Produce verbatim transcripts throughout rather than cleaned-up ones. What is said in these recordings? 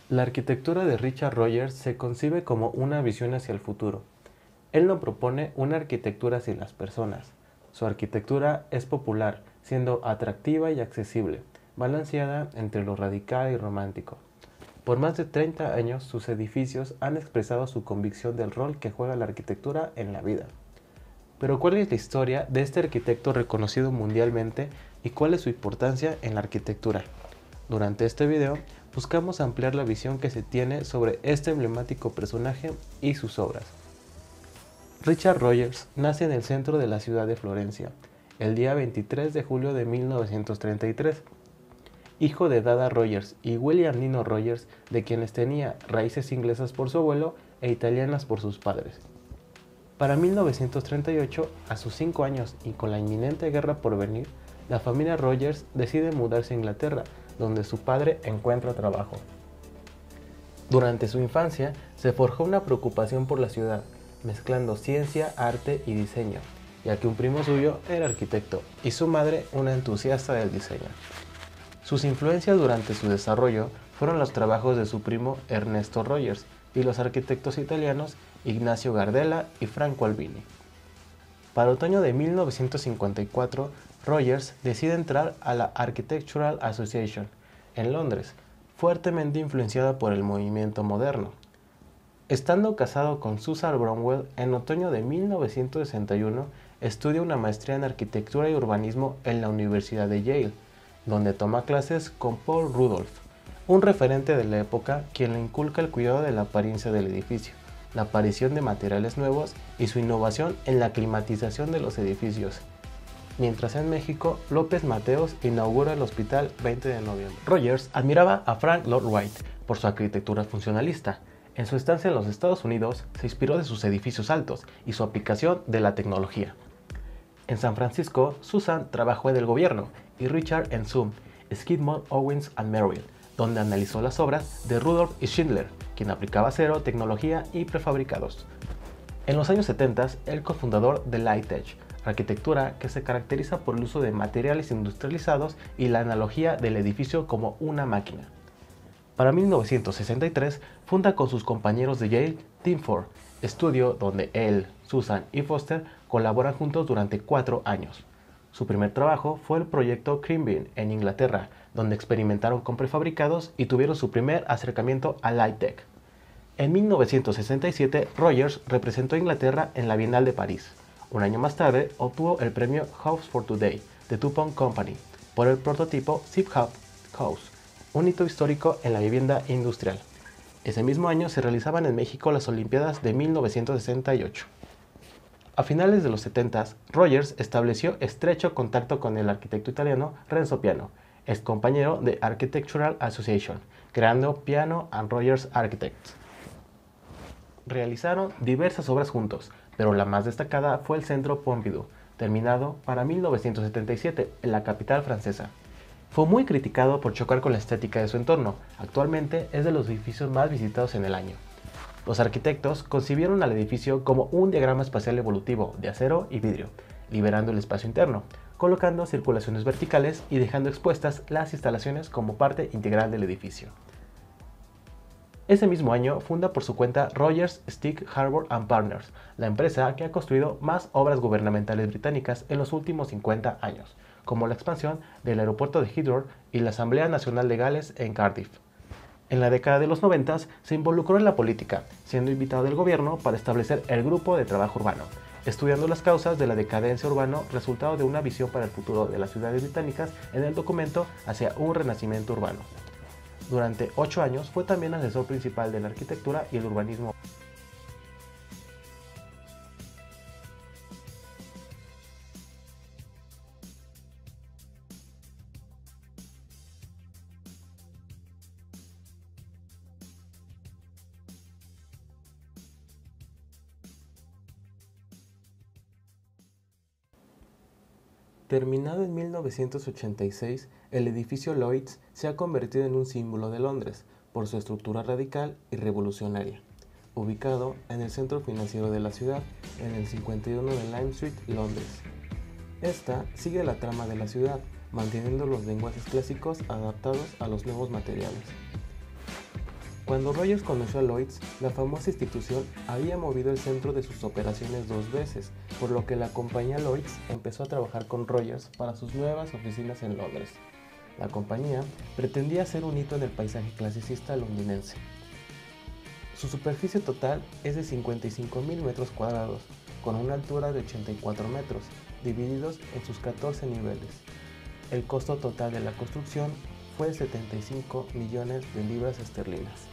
La arquitectura de Richard Rogers se concibe como una visión hacia el futuro. Él no propone una arquitectura sin las personas. Su arquitectura es popular, siendo atractiva y accesible, balanceada entre lo radical y romántico. Por más de treinta años, sus edificios han expresado su convicción del rol que juega la arquitectura en la vida. Pero ¿cuál es la historia de este arquitecto reconocido mundialmente y cuál es su importancia en la arquitectura? Durante este video buscamos ampliar la visión que se tiene sobre este emblemático personaje y sus obras. Richard Rogers nace en el centro de la ciudad de Florencia, el día veintitrés de julio de mil novecientos treinta y tres. Hijo de Dada Rogers y William Nino Rogers, de quienes tenía raíces inglesas por su abuelo e italianas por sus padres. Para mil novecientos treinta y ocho, a sus cinco años y con la inminente guerra por venir, la familia Rogers decide mudarse a Inglaterra, donde su padre encuentra trabajo. Durante su infancia, se forjó una preocupación por la ciudad, mezclando ciencia, arte y diseño, ya que un primo suyo era arquitecto y su madre una entusiasta del diseño. Sus influencias durante su desarrollo fueron los trabajos de su primo Ernesto Rogers y los arquitectos italianos Ignacio Gardella y Franco Albini. Para otoño de mil novecientos cincuenta y cuatro, Rogers decide entrar a la Architectural Association en Londres, fuertemente influenciada por el movimiento moderno. Estando casado con Susan Bromwell, en otoño de mil novecientos sesenta y uno estudia una maestría en arquitectura y urbanismo en la Universidad de Yale, donde toma clases con Paul Rudolph, un referente de la época quien le inculca el cuidado de la apariencia del edificio, la aparición de materiales nuevos y su innovación en la climatización de los edificios. Mientras en México, López Mateos inaugura el Hospital veinte de noviembre. Rogers admiraba a Frank Lloyd Wright por su arquitectura funcionalista. En su estancia en los Estados Unidos, se inspiró de sus edificios altos y su aplicación de la tecnología. En San Francisco, Susan trabajó en el gobierno y Richard en Zoom, Skidmore, Owens and Merrill, donde analizó las obras de Rudolph y Schindler, quien aplicaba acero, tecnología y prefabricados. En los años setenta, el cofundador de Light Edge, arquitectura que se caracteriza por el uso de materiales industrializados y la analogía del edificio como una máquina. Para mil novecientos sesenta y tres, funda con sus compañeros de Yale Team Four, estudio donde él, Susan y Foster colaboran juntos durante cuatro años. Su primer trabajo fue el proyecto Crimbin en Inglaterra, donde experimentaron con prefabricados y tuvieron su primer acercamiento a Light Tech. En mil novecientos sesenta y siete, Rogers representó a Inglaterra en la Bienal de París. Un año más tarde, obtuvo el premio House for Today de DuPont Company por el prototipo Zip Hub House, un hito histórico en la vivienda industrial. Ese mismo año se realizaban en México las Olimpiadas de mil novecientos sesenta y ocho. A finales de los setenta, Rogers estableció estrecho contacto con el arquitecto italiano Renzo Piano, ex compañero de Architectural Association, creando Piano and Rogers Architects. Realizaron diversas obras juntos, pero la más destacada fue el Centro Pompidou, terminado para mil novecientos setenta y siete en la capital francesa. Fue muy criticado por chocar con la estética de su entorno. Actualmente es de los edificios más visitados en el año. Los arquitectos concibieron al edificio como un diagrama espacial evolutivo de acero y vidrio, liberando el espacio interno, colocando circulaciones verticales y dejando expuestas las instalaciones como parte integral del edificio. Ese mismo año funda por su cuenta Rogers, Stick, Harbor and Partners, la empresa que ha construido más obras gubernamentales británicas en los últimos cincuenta años, como la expansión del aeropuerto de Heathrow y la Asamblea Nacional de Gales en Cardiff. En la década de los noventa se involucró en la política, siendo invitado del gobierno para establecer el Grupo de Trabajo Urbano, estudiando las causas de la decadencia urbana, resultado de una visión para el futuro de las ciudades británicas en el documento Hacia un renacimiento urbano. Durante ocho años fue también asesor principal de la arquitectura y el urbanismo. Terminado en mil novecientos ochenta y seis, el edificio Lloyd's se ha convertido en un símbolo de Londres por su estructura radical y revolucionaria. Ubicado en el centro financiero de la ciudad, en el cincuenta y uno de Lime Street, Londres. Esta sigue la trama de la ciudad, manteniendo los lenguajes clásicos adaptados a los nuevos materiales. Cuando Rogers conoció a Lloyds, la famosa institución había movido el centro de sus operaciones dos veces, por lo que la compañía Lloyds empezó a trabajar con Rogers para sus nuevas oficinas en Londres. La compañía pretendía hacer un hito en el paisaje clasicista londinense. Su superficie total es de cincuenta y cinco mil metros cuadrados, con una altura de ochenta y cuatro metros, divididos en sus catorce niveles. El costo total de la construcción fue de setenta y cinco millones de libras esterlinas.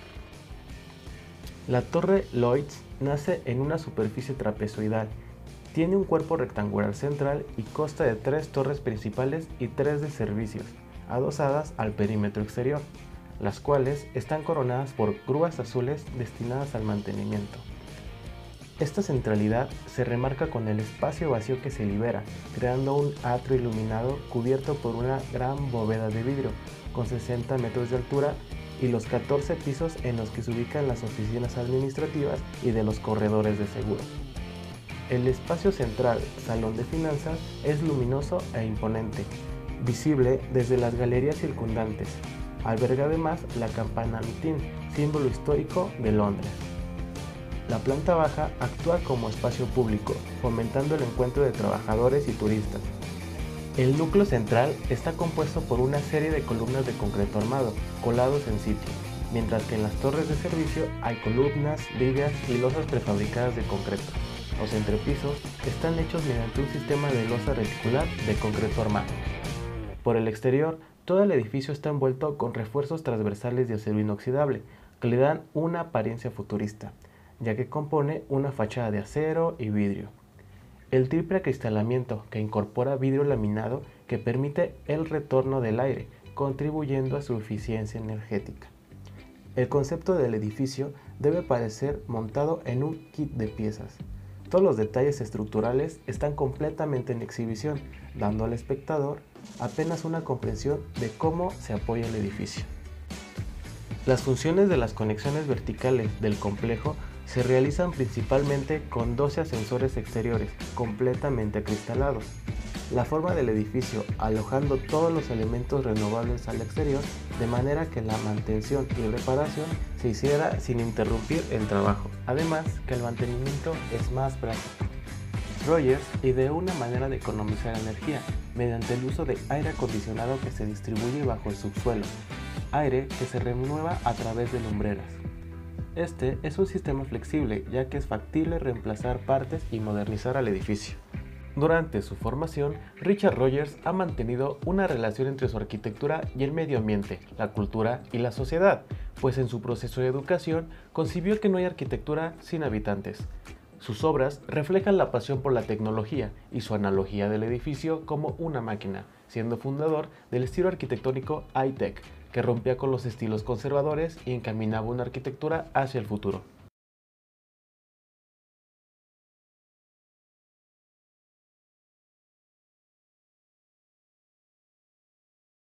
La torre Lloyds nace en una superficie trapezoidal, tiene un cuerpo rectangular central y consta de tres torres principales y tres de servicios, adosadas al perímetro exterior, las cuales están coronadas por grúas azules destinadas al mantenimiento. Esta centralidad se remarca con el espacio vacío que se libera, creando un atrio iluminado cubierto por una gran bóveda de vidrio, con sesenta metros de altura y los catorce pisos en los que se ubican las oficinas administrativas y de los corredores de seguro. El espacio central, salón de finanzas, es luminoso e imponente, visible desde las galerías circundantes. Alberga además la campana mitin, símbolo histórico de Londres. La planta baja actúa como espacio público, fomentando el encuentro de trabajadores y turistas. El núcleo central está compuesto por una serie de columnas de concreto armado, colados en sitio, mientras que en las torres de servicio hay columnas, vigas y losas prefabricadas de concreto. Los entrepisos están hechos mediante un sistema de losa reticular de concreto armado. Por el exterior, todo el edificio está envuelto con refuerzos transversales de acero inoxidable, que le dan una apariencia futurista, ya que compone una fachada de acero y vidrio. El triple acristalamiento que incorpora vidrio laminado que permite el retorno del aire, contribuyendo a su eficiencia energética. El concepto del edificio debe parecer montado en un kit de piezas. Todos los detalles estructurales están completamente en exhibición, dando al espectador apenas una comprensión de cómo se apoya el edificio. Las funciones de las conexiones verticales del complejo se realizan principalmente con doce ascensores exteriores completamente acristalados. La forma del edificio alojando todos los elementos renovables al exterior, de manera que la mantención y reparación se hiciera sin interrumpir el trabajo. Además, que el mantenimiento es más práctico. Rogers ideó una manera de economizar energía mediante el uso de aire acondicionado que se distribuye bajo el subsuelo, aire que se renueva a través de lumbreras. Este es un sistema flexible, ya que es factible reemplazar partes y modernizar al edificio. Durante su formación, Richard Rogers ha mantenido una relación entre su arquitectura y el medio ambiente, la cultura y la sociedad, pues en su proceso de educación concibió que no hay arquitectura sin habitantes. Sus obras reflejan la pasión por la tecnología y su analogía del edificio como una máquina, siendo fundador del estilo arquitectónico high-tech, que rompía con los estilos conservadores y encaminaba una arquitectura hacia el futuro.